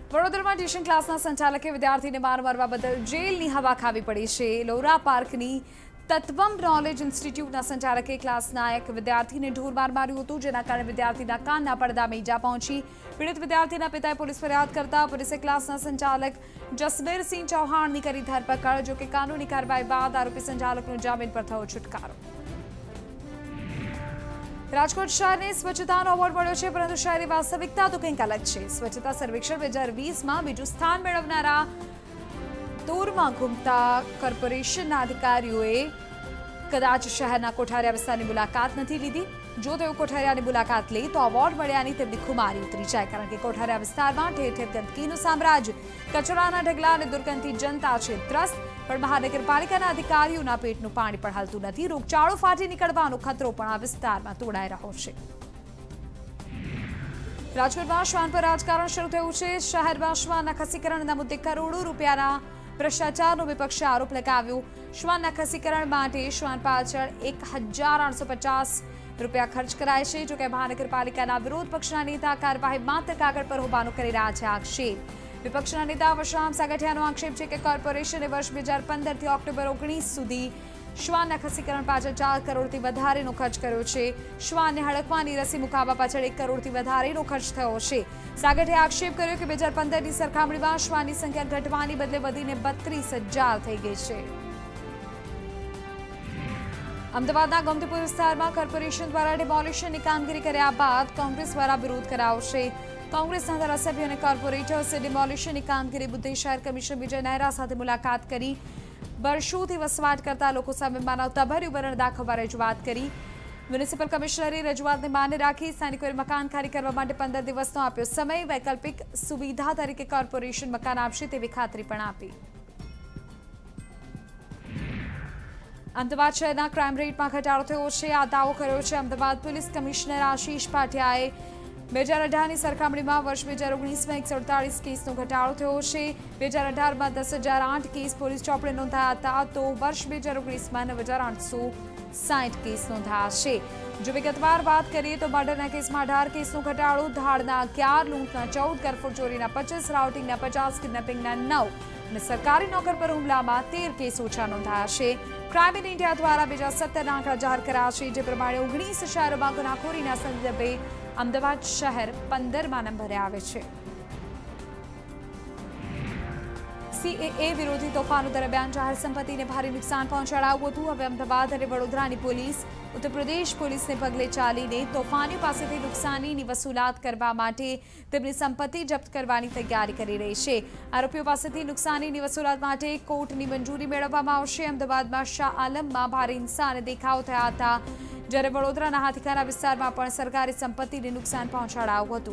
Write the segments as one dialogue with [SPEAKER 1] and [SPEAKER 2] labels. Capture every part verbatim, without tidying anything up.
[SPEAKER 1] વડોદરામાં ટ્યુશન ક્લાસના સંચાલકે વિદ્યાર્થીને માર મારવા બદલ જેલની હવા ખાવી પડી છે। લોરા પાર્કની તત્વમ નોલેજ ઇન્સ્ટિટ્યૂટના સંચાલકે ક્લાસના એક વિદ્યાર્થીને ઢોર માર માર્યું હતું, જેના કારણે વિદ્યાર્થીના કાનના પડદામાં ઈજા પહોંચી। પીડિત વિદ્યાર્થીના પિતાએ પોલીસ ફરિયાદ કરતા પોલીસે ક્લાસના સંચાલક જસબીરસિંહ ચૌહાણની કરી ધરપકડ। જો કે કાનૂની કાર્યવાહી બાદ આરોપી સંચાલકનો જામીન પર થયો છુટકારો। राजकोट शहर ने स्वच्छता अवॉर्ड मळ्यो छे, परंतु शहरी वास्तविकता तो कंईक अलग छे। स्वच्छता सर्वेक्षण दो हज़ार बीस में बीजू स्थान मेळवनारा तोरमा घूमता कोर्पोरेशनना अधिकारीओए कदाच शहरना कोठारिया विस्तारनी मुलाकात नहीं लीधी। जो तेओ कोठारियानी मुलाकात ले तो अवॉर्ड मळ्यानी तेमनी खुमारी उतरी जाय, कारण के कोठारिया विस्तारमां ठेर ठेर गंदकीनुं साम्राज्य, कचराना ढगला अने दुर्गंधथी जनता छे त्रस्त। पण महानगरपालिकाना अधिकारीओना पेटनुं पाणी पण हालतुं नथी। रोगचाळो फाटी निकळવાનો खतरो पण आ विस्तारमां तोड़ाई रह्यो छे। राजकोटमां श्वान पर राजकारण शरू थयुं छे। शहेरमां श्वानना खसीकरणना मुद्दे करोड़ों रूपियाना भ्रष्टाचारનો વિપક્ષે આરોપ લગાવ્યો। શ્વાનના ખસીકરણ માટે શ્વાન પાછળ એક હજાર આઠસો પચાસ રૂપિયા ખર્ચ કરાય છે। જો કે મહાનગરપાલિકાના વિરોધ પક્ષના નેતા કાર્યવાહી માત્ર કાગળ પર હોવાનું કરી રહ્યા છે આક્ષેપ। વિપક્ષના નેતા વશરામ સાગઠિયાનો આક્ષેપ છે કે કોર્પોરેશને વર્ષ બે હજાર પંદર થી ઓક્ટોબર ઓગણીસ સુધી શ્વાનના ખસીકરણ પાછળ ચાર કરોડથી વધારેનો ખર્ચ કર્યો છે। શ્વાનને હડકવાની રસી મુકાવવા પાછળ એક કરોડથી વધારેનો ખર્ચ થયો છે। સાગઠે આક્ષેપ કર્યો કે બે હજાર પંદરની સરખામણીમાં શ્વાનની સંખ્યા ઘટવાની બદલે વધીને બત્રીસ હજાર થઈ ગઈ છે। અમદાવાદના ગોમતીપુર વિસ્તારમાં કોર્પોરેશન દ્વારા ડિમોલિશનની કામગીરી કર્યા બાદ કોંગ્રેસ દ્વારા વિરોધ કરાયો છે। કોંગ્રેસના ધારાસભ્યો અને કોર્પોરેટર્સે ડિમોલિશનની કામગીરી મુદ્દે શહેર કમિશનર વિજય નહેરા સાથે મુલાકાત કરી વર્ષોથી વસવાટ કરતા લોકો સામે માનવતાભર્યું વલણ દાખવવા રજૂઆત કરી। મ્યુનિસિપલ કમિશનરે રજૂઆતને માન્ય રાખી સ્થાનિકોએ મકાન ખાલી કરવા માટે પંદર દિવસનો આપ્યો સમય। વૈકલ્પિક સુવિધા તરીકે કોર્પોરેશન મકાન આપશે તેવી ખાતરી પણ આપી। અમદાવાદ શહેરના ક્રાઇમ રેટમાં ઘટાડો થયો છે, આ દાવો કર્યો છે અમદાવાદ પોલીસ કમિશનર આશીષ પાટિયાએ। બે હજાર અઢારની સરખામણીમાં વર્ષ બે હજાર ઓગણીસમાં એકસો અડતાલીસ કેસનો ઘટાડો થયો છે। બે હજાર અઢારમાં દસ હજાર આઠ કેસ પોલીસ ચોપડે નોંધાયા હતા, તો વર્ષ બે હજાર ઓગણીસમાં નવ હજાર આઠસો સાઠ કેસ નોંધાયા છે। જો વિગતવાર વાત કરીએ તો મર્ડરના કેસમાં અઢાર કેસનો ઘટાડો, ધાડના અગિયાર, લૂંટના ચૌદ, ગરફોડ ચોરીના પચાસ, રાઉટિંગના પચાસ, કિડનેપિંગના નવ અને સરકારી નોકર પર હુમલામાં તેર કેસ ઓછા નોંધાયા છે। ક્રાઇમ ઇન ઇન્ડિયા દ્વારા બે હજાર સત્તરના આંકડા જાહેર કર્યા છે, જે પ્રમાણે ઓગણીસ શહેરોમાં ગુનાખોરીના સંદર્ભે અમદાવાદ શહેર પંદરમા નંબરે આવે છે। सीएए विरोधी तोफानों दरमियान जाहिर संपत्ति ने भारी नुकसान पहोंचाडाव्युं हतुं। हवे अमदावाद अने वडोदरानी पोलीस उत्तर प्रदेश पोलीसने पगले चालीने तोफानीओ पासेथी नुकसानीनी वसूलात करवा माटे तेमनी संपत्ति जप्त करवानी तैयारी करी रही छे। आरोपीओ पासेथी नुकसानीनी वसूलात माटे कोर्टनी मंजूरी मेळववामां आवशे। अमदावादमां शाह आलममां भारे हिंसा अने देखाव थया हता, જ્યારે વડોદરાના હાથીખાના વિસ્તારમાં પણ સરકારી સંપત્તિને નુકસાન પહોંચાડાયું હતું।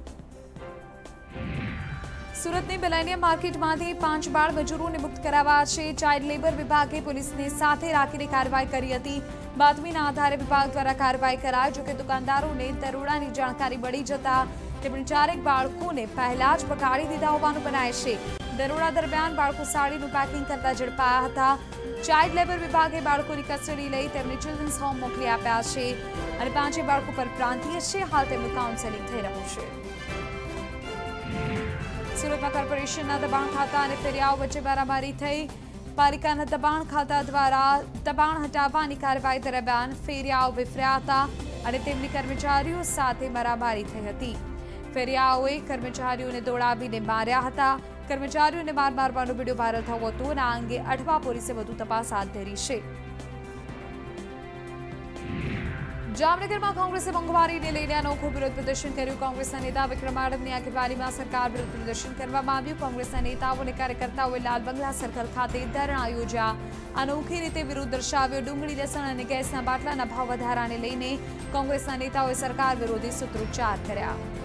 [SPEAKER 1] સુરતની મિલેનિયમ માર્કેટમાંથી પાંચ બાળ મજૂરોને મુક્ત કરાવ્યા છે। ચાઇલ્ડ લેબર વિભાગે પોલીસને સાથે રાખીને કાર્યવાહી કરી હતી। બાતમીના આધારે વિભાગ દ્વારા કાર્યવાહી કરાઈ। જો કે દુકાનદારોને દરોડાની જાણકારી મળી જતા તેમણે ચારેક બાળકોને પહેલા જ પકડી દીધા હોવાનું બનાય છે। દરોડા દરમિયાન બાળકો સાડીનું પેકિંગ કરતા ઝડપાયા હતા। ચાઇલ્ડ લેબર વિભાગે બાળકોની કસ્ટડી લઈ તેમને ચિલ્ડ્રન્સ હોમ મોકલી આપ્યા છે અને પાંચે બાળકો પર પ્રાંતીય છે। હાલ તેમનું કાઉન્સેલિંગ થઈ રહ્યું છે। સુરતમાં કોર્પોરેશનના દબાણ ખાતા અને ફેરિયાઓ વચ્ચે મારામારી થઈ। પાલિકાના દબાણ ખાતા દ્વારા દબાણ હટાવવાની કાર્યવાહી દરમિયાન ફેરિયાઓ વિફર્યા હતા અને તેમની કર્મચારીઓ સાથે મારામારી થઈ હતી। ફેરિયાઓએ કર્મચારીઓને દોડાવીને માર્યા હતા। કર્મચારીઓને માર મારવાનો વિડીયો વાયરલ થયો હતો અને આ અંગે અઠવા પોલીસે વધુ તપાસ હાથ ધરી છે। જામનગરમાં કોંગ્રેસે મોંઘવારીને લઈને અનોખું વિરોધ પ્રદર્શન કર્યું। કોંગ્રેસના નેતા વિક્રમ આડમની આગેવાનીમાં સરકાર વિરુદ્ધ પ્રદર્શન કરવામાં આવ્યું। કોંગ્રેસના નેતાઓ અને કાર્યકર્તાઓએ લાલ બંગલા સર્કલ ખાતે ધરણા યોજ્યા। અનોખી રીતે વિરોધ દર્શાવ્યો। ડુંગળી, લસણ અને ગેસના બાટલાના ભાવ વધારાને લઈને કોંગ્રેસના નેતાઓએ સરકાર વિરોધી સૂત્રોચ્ચાર કર્યા।